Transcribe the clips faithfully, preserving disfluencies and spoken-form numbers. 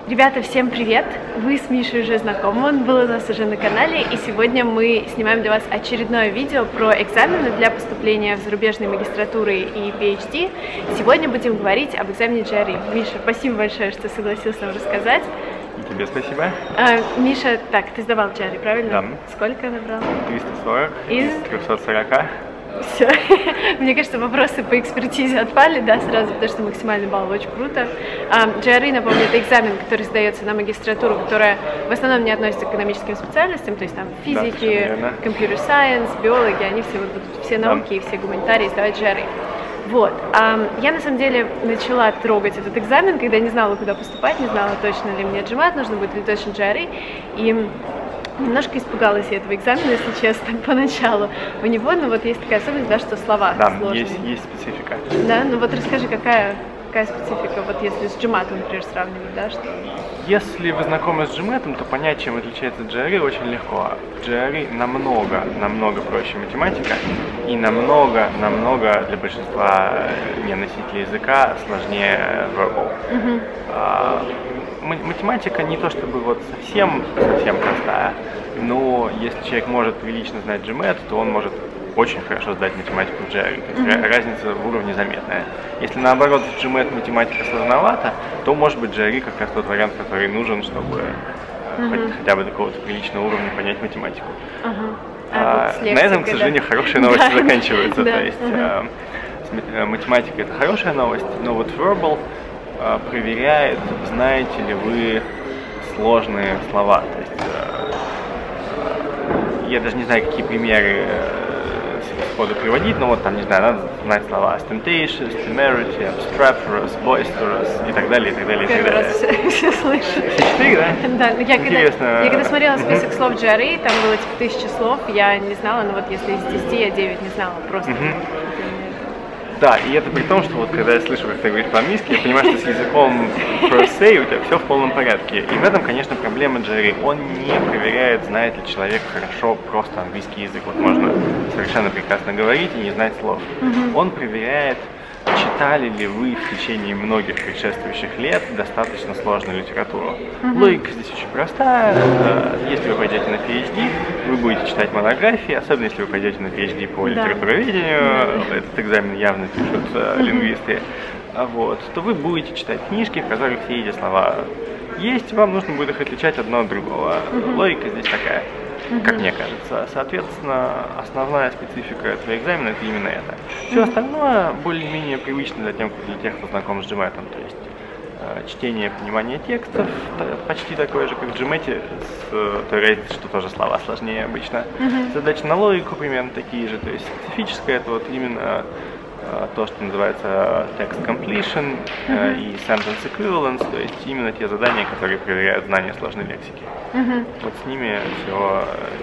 Ребята, всем привет! Вы с Мишей уже знакомы, он был у нас уже на канале, и сегодня мы снимаем для вас очередное видео про экзамены для поступления в зарубежные магистратуры и пи эйч ди. Сегодня будем говорить об экзамене джи ар и. Миша, спасибо большое, что согласился нам рассказать. И тебе спасибо. А, Миша, так, ты сдавал джи ар и, правильно? Да. Сколько набрал? триста сорок из трёхсот сорока. Все. Мне кажется, вопросы по экспертизе отпали, да, сразу, потому что максимальный балл очень круто. джи ар и, напомню, это экзамен, который сдается на магистратуру, которая в основном не относится к экономическим специальностям, то есть там физики, компьютер сайенс, биологи, они все вот будут, все науки и все гуманитарии сдавать джи ар и. Вот. Я на самом деле начала трогать этот экзамен, когда не знала, куда поступать, не знала, точно ли мне джимат нужно будет или точно джи ар и. И немножко испугалась я этого экзамена, если честно, поначалу. У него, ну вот есть такая особенность, да, что слова да, сложные. есть, есть специфика. Да, ну вот расскажи, какая, какая специфика, вот если с джиматом, например, сравнивать, да, что... Если вы знакомы с джиматом, то понять, чем отличается джи ар и, очень легко. джи ар и намного, намного проще математика и намного, намного для большинства неносителей языка сложнее verbal. Uh-huh. а, математика не то чтобы вот совсем, совсем простая, но если человек может прилично знать джимэт, то он может очень хорошо сдать математику в джи ар и. То есть mm-hmm. разница в уровне заметная. Если наоборот в джимэт математика сложновата, то может быть джи ар и как раз тот вариант, который нужен, чтобы mm-hmm. хоть, хотя бы до какого-то приличного уровня понять математику. Uh-huh. А, а, на этом, к сожалению, да? хорошие новости да. заканчиваются. То есть uh-huh. а, математика это хорошая новость, но вот verbal а, проверяет, знаете ли вы сложные слова. То есть, а, а, я даже не знаю, какие примеры сходу приводить, но вот там, не знаю, надо знать слова ostentatious, temerity, obstreperous, boisterous и так далее, и так далее, и так далее. Все, все слышу. Все четыре, да? Да, я Интересно. Когда, я когда смотрела список слов джи ар и, там было типа тысяча слов, я не знала, но вот если из десяти я девять не знала, просто. Да, и это при том, что вот когда я слышу, как ты говоришь по-английски, я понимаю, что с языком per se у тебя все в полном порядке. И в этом, конечно, проблема джи ар и. Он не проверяет, знает ли человек хорошо просто английский язык. Вот можно совершенно прекрасно говорить и не знать слов. Mm-hmm. Он проверяет, читали ли вы в течение многих предшествующих лет достаточно сложную литературу. Mm-hmm. Логика здесь очень простая. Если вы пойдете на пи эйч ди, вы будете читать монографии, особенно если вы пойдете на пи эйч ди по да. литературоведению, mm-hmm. этот экзамен явно пишут mm-hmm. лингвисты, вот, то вы будете читать книжки, в которых все эти слова есть, вам нужно будет их отличать одно от другого. Mm-hmm. Логика здесь такая. Uh-huh. Как мне кажется. Соответственно, основная специфика этого экзамена это именно это. Все uh-huh. остальное более-менее привычно для, тем, для тех, кто знаком с джимэтом. То есть э, чтение, понимание текстов почти такое же, как в джимэте, с той разницей, что тоже слова сложнее обычно. Uh-huh. Задачи на логику примерно такие же. То есть специфическое это вот именно э, то, что называется text completion э, uh-huh. и sentence equivalence, то есть именно те задания, которые проверяют знание сложной лексики. Uh-huh. Вот с ними всего,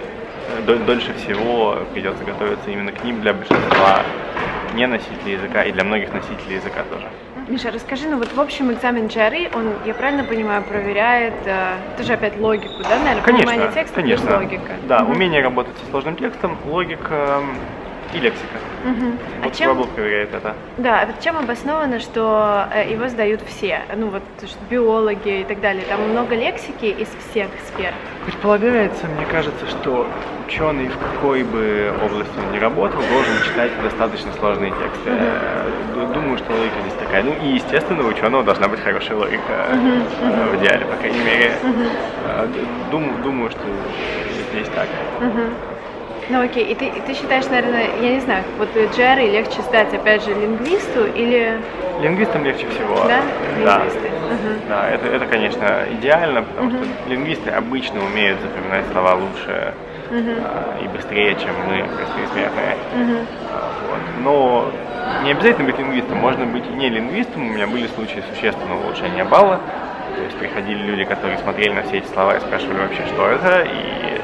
дольше всего придется готовиться именно к ним для большинства не носителей языка и для многих носителей языка тоже. Миша, расскажи, ну вот в общем экзамен джи ар и, он, я правильно понимаю, проверяет, э, это же опять логику, да, наверное, конечно, понимание текста конечно. плюс логика. Да, uh-huh. умение работать со сложным текстом, логика и лексика. Uh-huh. Вот а чем... проверяет это. Да, а вот чем обосновано, что э, его сдают все, ну вот что биологи и так далее, там много лексики из всех сфер? Предполагается, мне кажется, что ученый в какой бы области он ни работал, должен читать достаточно сложные тексты. Uh-huh. Думаю, что логика здесь такая. Ну и, естественно, у ученого должна быть хорошая логика, uh-huh. Uh-huh. в идеале, по крайней мере. Uh-huh. Думаю, думаю, что здесь так. Uh-huh. Ну окей, и ты, и ты считаешь, наверное, я не знаю, вот джи ар и легче сдать, опять же, лингвисту или... Лингвистам легче всего. Да? Да, лингвисты. Uh-huh. Да, это, это, конечно, идеально, потому uh-huh. что лингвисты обычно умеют запоминать слова лучше uh-huh. а, и быстрее, чем мы, простые смертные. Uh-huh. А, вот. Но не обязательно быть лингвистом, можно быть и не лингвистом. У меня были случаи существенного улучшения балла. То есть приходили люди, которые смотрели на все эти слова и спрашивали вообще, что это, и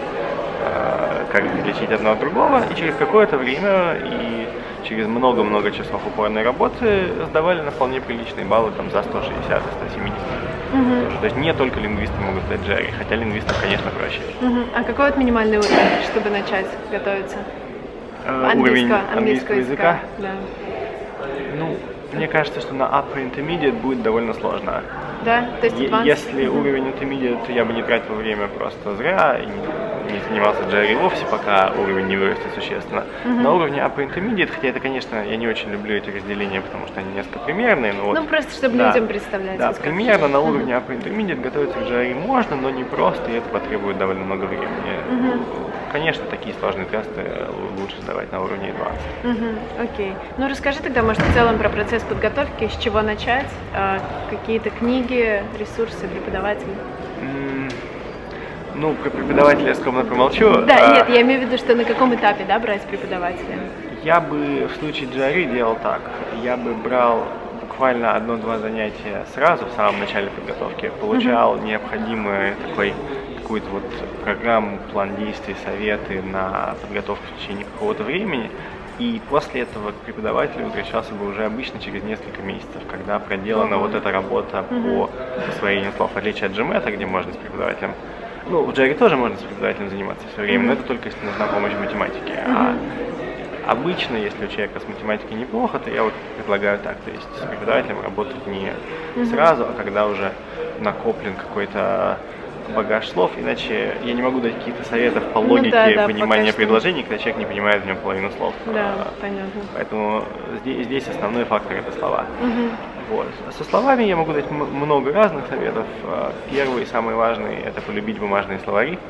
как отличить одно от другого, и через какое-то время и через много-много часов упорной работы сдавали на вполне приличные баллы там, за сто шестьдесят - сто семьдесят. Uh-huh. То есть не только лингвисты могут сдать джи ар и, хотя лингвистам, конечно, проще. Uh-huh. А какой вот минимальный уровень, чтобы начать готовиться? Uh, уровень английского, английского языка? языка? Да. Ну, Мне кажется, что на upper intermediate будет довольно сложно. Да? То есть Е- advanced? Если уровень intermediate, я бы не тратил время просто зря, и не, не занимался джерри вовсе, пока уровень не вырастет существенно. Mm-hmm. На уровне upper intermediate, хотя это, конечно, я не очень люблю эти разделения, потому что они несколько примерные. Но вот, ну, просто чтобы да, людям представлять. Да, примерно на уровне upper intermediate готовиться к джерри можно, но не просто, и это потребует довольно много времени. Mm-hmm. Конечно, такие сложные тесты лучше сдавать на уровне advanced. Mm-hmm. Окей. Ну, расскажи тогда, может, в целом про процесс подготовки, с чего начать, какие-то книги, ресурсы, преподаватели? Mm, ну, про преподавателя я скромно промолчу. Да, а, нет, я имею в виду, что на каком этапе, да, брать преподавателя? Я бы в случае джерри делал так. Я бы брал буквально одно-два занятия сразу в самом начале подготовки, получал mm-hmm. необходимый такой какую-то вот программу, план действий, советы на подготовку в течение какого-то времени, и после этого к преподавателю возвращался бы уже обычно через несколько месяцев, когда проделана mm-hmm. вот эта работа mm-hmm. по освоению слов, в отличие от джемета, где можно с преподавателем, ну, в джерри тоже можно с преподавателем заниматься все время, mm-hmm. но это только если нужна помощь в математике. Mm-hmm. А обычно, если у человека с математикой неплохо, то я вот предлагаю так, то есть с преподавателем работать не mm-hmm. сразу, а когда уже накоплен какой-то багаж слов, иначе я не могу дать каких-то советов по логике ну, да, да, понимания предложений, когда человек не понимает в нем половину слов. Да, понятно. Поэтому здесь, здесь основной фактор — это слова. Угу. Вот. Со словами я могу дать много разных советов. Первый, самый важный — это полюбить бумажные словари.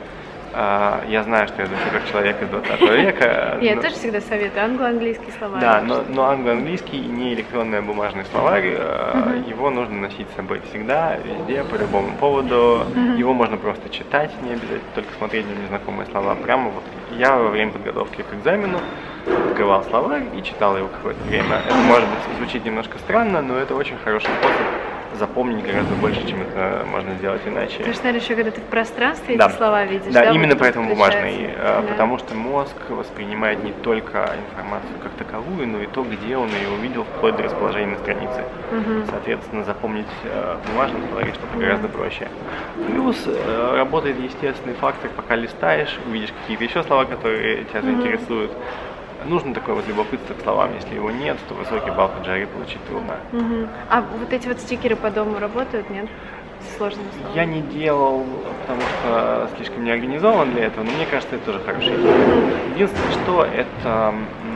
Я знаю, что я звучу как человек из двадцатого века. Я но... тоже всегда советую англо-английский словарь. Да, но, но англо-английский и не электронный бумажный словарь, uh-huh. его нужно носить с собой всегда, везде, по любому поводу. Uh-huh. Его можно просто читать, не обязательно только смотреть на незнакомые слова. Прямо вот я во время подготовки к экзамену открывал словарь и читал его какое-то время. Это может быть звучит немножко странно, но это очень хороший способ запомнить гораздо больше, чем это можно сделать иначе. Потому что, наверное, еще когда ты в пространстве да. эти слова видишь. Да, да именно вот поэтому бумажный, да. потому что мозг воспринимает не только информацию как таковую, но и то, где он ее увидел, вплоть до расположения на странице. Угу. Соответственно, запомнить в бумажном словаре что-то угу. гораздо проще. Плюс работает естественный фактор, пока листаешь, увидишь какие-то еще слова, которые тебя угу. заинтересуют. Нужно такое вот любопытство к словам. Если его нет, то высокий балл по джерри получить трудно. Угу. А вот эти вот стикеры по дому работают, нет? Сложно. Я не делал, потому что слишком не организован для этого, но мне кажется, это тоже хорошая идея. Единственное, что это,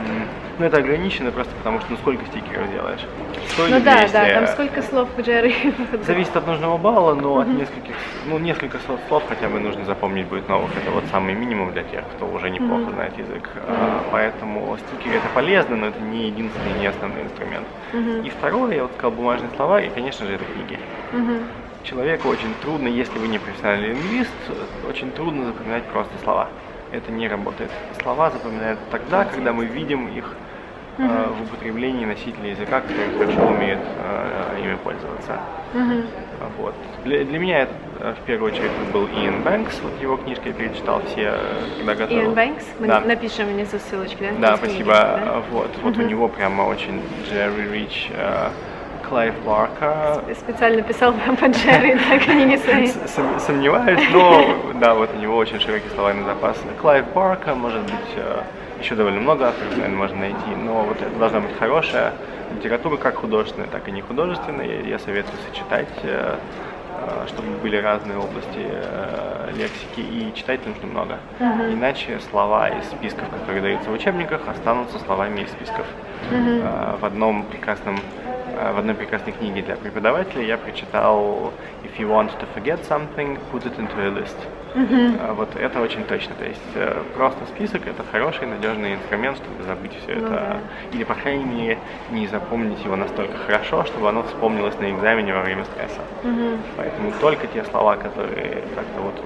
ну, это ограничено просто потому, что ну сколько стикеров делаешь? сто ну или да, двести. Да, там сколько слов в джерри? Зависит от нужного балла, но от нескольких, ну, несколько слов хотя бы нужно запомнить будет новых. Это вот самый минимум для тех, кто уже неплохо mm-hmm. знает язык. А, поэтому стикеры это полезно, но это не единственный, не основной инструмент. Mm-hmm. И второе, я вот сказал, бумажные слова, и, конечно же, это книги. Mm-hmm. Человеку очень трудно, если вы не профессиональный лингвист, очень трудно запоминать просто слова. Это не работает. Слова запоминают тогда, когда мы видим их uh-huh. э, в употреблении носителей языка, которые хорошо умеют э, ими пользоваться. Uh-huh. Вот. Для, для меня это в первую очередь был Иэн Бэнкс, вот его книжки я перечитал все, когда готовил. Иэн Бэнкс? Мы да. напишем внизу ссылочки, да? Да, спасибо. Книги, да? Вот, uh-huh. вот у него прямо очень Джерри Рич. Э, Клайв Барка. Специально писал по джерри, да, книги свои. Сомневаюсь, но да, вот у него очень широкий словарный запас. Клайв Барка, может быть, еще довольно много авторов, наверное, можно найти, но вот это должна быть хорошая литература, как художественная, так и не художественная. Я советую сочетать, чтобы были разные области лексики, и читать нужно много. Uh-huh. Иначе слова из списков, которые даются в учебниках, останутся словами из списков. Uh-huh. В одном прекрасном В одной прекрасной книге для преподавателей я прочитал «If you want to forget something, put it into a list». Uh-huh. Вот это очень точно. То есть просто список — это хороший, надежный инструмент, чтобы забыть все ну, это. Да. Или, по крайней мере, не запомнить его настолько хорошо, чтобы оно вспомнилось на экзамене во время стресса. Uh-huh. Поэтому только те слова, которые как-то вот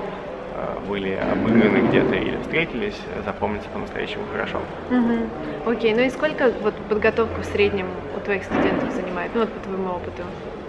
были обыграны где-то или встретились, запомнятся по-настоящему хорошо. Угу. Окей, ну и сколько вот подготовка в среднем у твоих студентов занимает, ну вот по твоему опыту?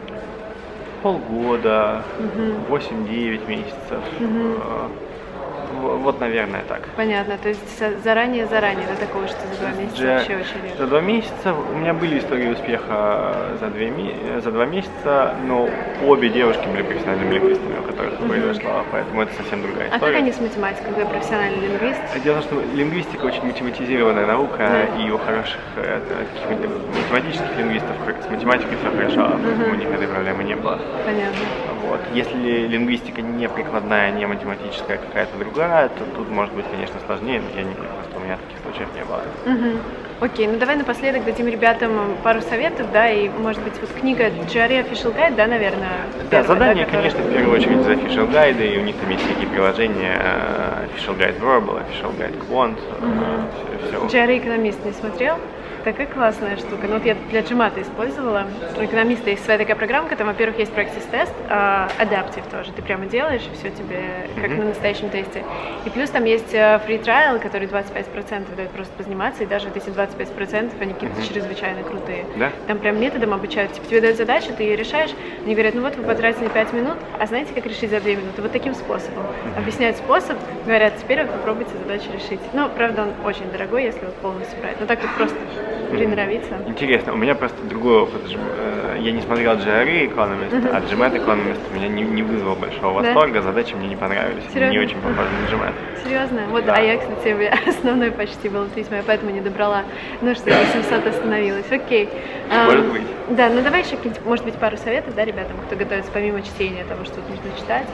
Полгода, угу. восемь-девять месяцев. Угу. Вот, наверное, так. Понятно, то есть заранее-заранее до такого, что за два месяца Джа... вообще очень редко. За два месяца у меня были истории успеха за, две, за два месяца, но обе девушки были профессиональными лингвистами, у которых это произошло, поэтому это совсем другая история. А как они с математикой, когда профессиональный лингвист? Дело в том, что лингвистика очень математизированная наука, да. И у хороших таких математических лингвистов с математикой все хорошо, поэтому у них этой проблемы не было. Понятно. Вот. Если лингвистика не прикладная, не математическая, какая-то другая, то тут может быть, конечно, сложнее, но я не, просто у меня таких случаев не было. Угу. Окей, ну давай напоследок дадим ребятам пару советов, да, и, может быть, вот книга джи ар и Official Guide, да, наверное? Да, первая, задание, да, конечно, в первую очередь за Official Guide, и у них там есть всякие приложения, Official Guide Verbal, Official Guide Quant, угу. все. джи ар и экономист не смотрел? Такая классная штука. Ну вот я для джимата использовала. У экономиста есть своя такая программка, там, во-первых, есть практис-тест, а адаптив тоже. Ты прямо делаешь, и все тебе как mm-hmm. на настоящем тесте. И плюс там есть free trial, который двадцать пять процентов дает просто позаниматься, и даже вот эти двадцать пять процентов, они какие-то mm-hmm. чрезвычайно крутые. Да? Там прям методом обучают. Типа тебе дают задачу, ты ее решаешь, они говорят, ну вот вы потратили пять минут, а знаете, как решить за две минуты? Вот таким способом. Mm-hmm. Объясняют способ, говорят, теперь вот попробуйте задачу решить. Ну, правда, он очень дорогой, если вот полностью брать. Но так вот просто приноровиться. Интересно, у меня просто другой опыт. Я не смотрел джи ар и Economist, uh-huh. а джимэт Economist меня не, не вызвал большого восторга, да? Задачи мне не понравились. Серьезно? Они не очень похожи на джимэт. Серьезно? Вот, да. А я, кстати, у меня основной почти был письма, я поэтому не добрала. Ну что, до семисот остановилась. Окей. Может um, быть. Да, ну давай еще, может быть, пару советов, да, ребятам, кто готовится помимо чтения того, что тут нужно читать.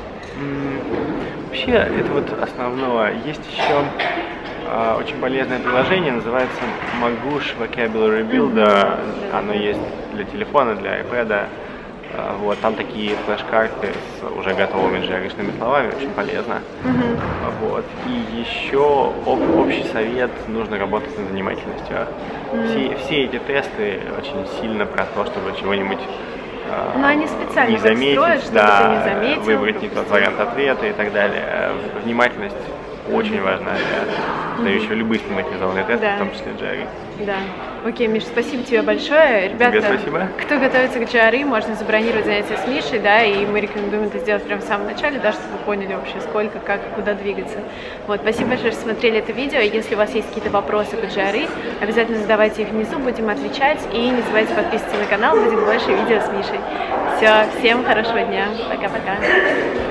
Mm, вообще, это вот основное. Есть еще Uh, очень полезное приложение, называется Magoosh Vocabulary Builder. Mm-hmm. Оно есть для телефона, для iPad. Uh, вот, там такие флеш-карты с уже готовыми джи ар и-шными словами, очень полезно. Mm-hmm. Вот. И еще об, общий совет, нужно работать над занимательностью. Mm-hmm. Все, все эти тесты очень сильно про то, чтобы чего-нибудь Но они специально не заметить, строят, чтобы да, ты не заметил, выбрать не тот вариант ответа и так далее. Внимательность очень mm-hmm. важна для сдающего mm-hmm. любые стандартизованные тесты, да. в том числе джи ар и. Да. Окей, Миш, спасибо тебе большое. Ребята, тебе спасибо. Кто готовится к джи ар и, можно забронировать занятия с Мишей, да, и мы рекомендуем это сделать прямо в самом начале, да, чтобы вы поняли вообще, сколько, как, куда двигаться. Вот, спасибо большое, что смотрели это видео. Если у вас есть какие-то вопросы по джи ар и, обязательно задавайте их внизу, будем отвечать. И не забывайте подписываться на канал, будет больше видео с Мишей. Все, всем хорошего дня. Пока-пока.